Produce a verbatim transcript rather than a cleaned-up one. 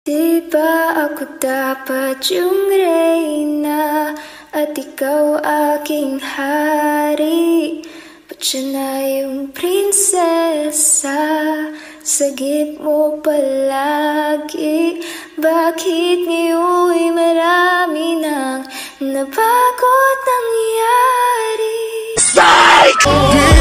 Di ba ako dapat yung reyna at ikaw aking hari? Ba't siya na yung prinsesa? Sagip mo palagi. Bakit ngayon'y marami nang nabago't nangyari? Psych!